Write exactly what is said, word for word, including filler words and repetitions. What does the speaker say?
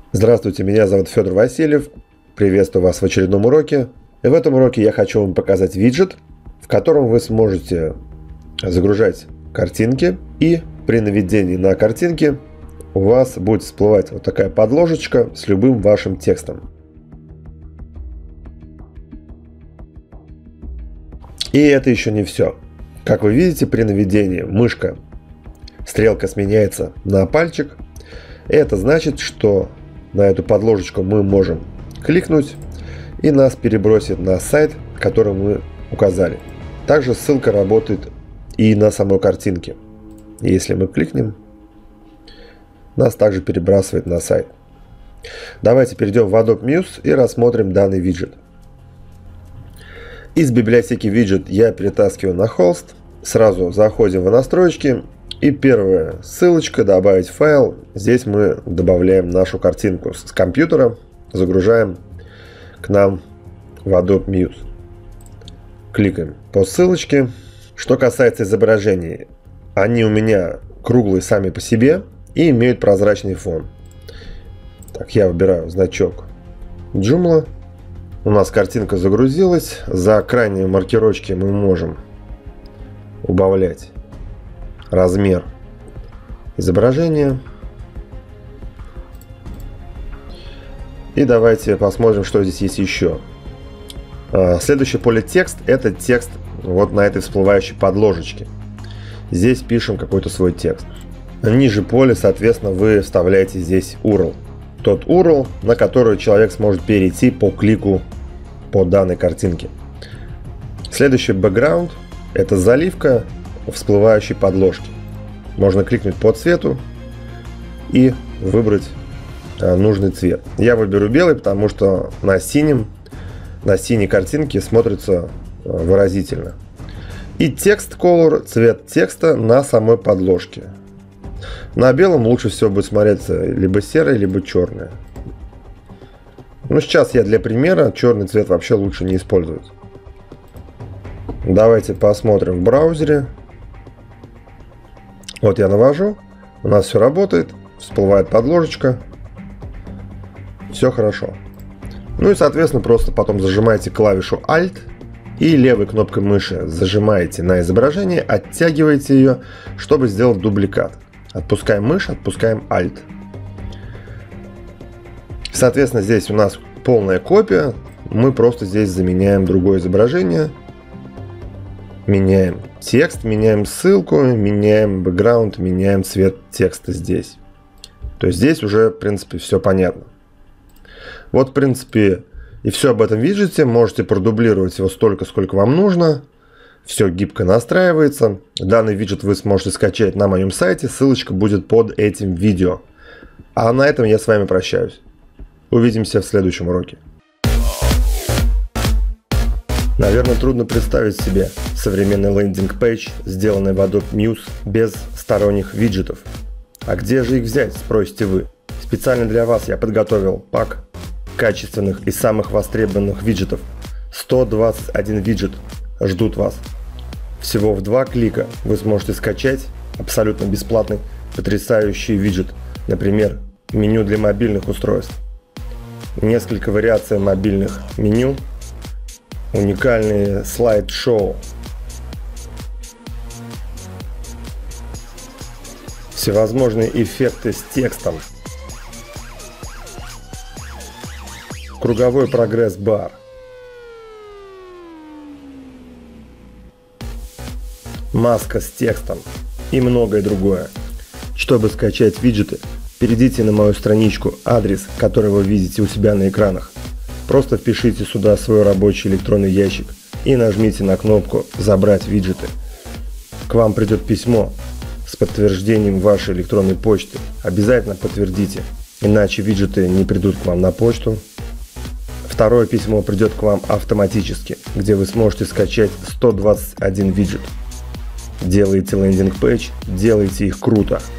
Здравствуйте, меня зовут Федор Васильев. Приветствую вас в очередном уроке. И в этом уроке я хочу вам показать виджет, в котором вы сможете загружать картинки, и при наведении на картинки у вас будет всплывать вот такая подложечка с любым вашим текстом. И это еще не все. Как вы видите, при наведении мышка, стрелка сменяется на пальчик. Это значит, что на эту подложечку мы можем кликнуть, и нас перебросит на сайт, который мы указали. Также ссылка работает и на самой картинке. Если мы кликнем, нас также перебрасывает на сайт. Давайте перейдем в Adobe Muse и рассмотрим данный виджет. Из библиотеки виджет я перетаскиваю на холст. Сразу заходим в настройки. И первая ссылочка «Добавить файл». Здесь мы добавляем нашу картинку с компьютера, загружаем к нам в Adobe Muse. Кликаем по ссылочке. Что касается изображений, они у меня круглые сами по себе и имеют прозрачный фон. Так, я выбираю значок Joomla. У нас картинка загрузилась. За крайние маркировки мы можем убавлять размер изображения. И давайте посмотрим, что здесь есть еще. Следующее поле текст. Это текст вот на этой всплывающей подложечке. Здесь пишем какой-то свой текст. Ниже поля, соответственно, вы вставляете здесь ю ар эл. Тот ю ар эл, на который человек сможет перейти по клику по данной картинке. Следующий бэкграунд. Это заливка всплывающей подложки. Можно кликнуть по цвету и выбрать нужный цвет. Я выберу белый, потому что на синем, на синей картинке смотрится выразительно. И текст color, цвет текста на самой подложке. На белом лучше всего будет смотреться либо серое, либо черное. Ну, сейчас я для примера черный цвет вообще лучше не использовать. Давайте посмотрим в браузере. Вот я навожу, у нас все работает, всплывает подложечка, все хорошо. Ну и, соответственно, просто потом зажимаете клавишу Alt и левой кнопкой мыши зажимаете на изображение, оттягиваете ее, чтобы сделать дубликат. Отпускаем мышь, отпускаем Alt. Соответственно, здесь у нас полная копия, мы просто здесь заменяем другое изображение. Меняем текст, меняем ссылку, меняем бэкграунд, меняем цвет текста здесь. То есть здесь уже, в принципе, все понятно. Вот, в принципе, и все об этом виджете. Можете продублировать его столько, сколько вам нужно. Все гибко настраивается. Данный виджет вы сможете скачать на моем сайте. Ссылочка будет под этим видео. А на этом я с вами прощаюсь. Увидимся в следующем уроке. Наверное, трудно представить себе современный лендинг-пейдж, сделанный в Adobe Muse без сторонних виджетов. А где же их взять, спросите вы? Специально для вас я подготовил пак качественных и самых востребованных виджетов. сто двадцать один виджет ждут вас. Всего в два клика вы сможете скачать абсолютно бесплатный потрясающий виджет. Например, меню для мобильных устройств. Несколько вариаций мобильных меню. Уникальные слайд-шоу. Всевозможные эффекты с текстом. Круговой прогресс-бар. Маска с текстом. И многое другое. Чтобы скачать виджеты, перейдите на мою страничку, адрес, который вы видите у себя на экранах. Просто впишите сюда свой рабочий электронный ящик и нажмите на кнопку «Забрать виджеты». К вам придет письмо с подтверждением вашей электронной почты. Обязательно подтвердите, иначе виджеты не придут к вам на почту. Второе письмо придет к вам автоматически, где вы сможете скачать сто двадцать один виджет. Делаете лендинг-пейдж, делайте их круто.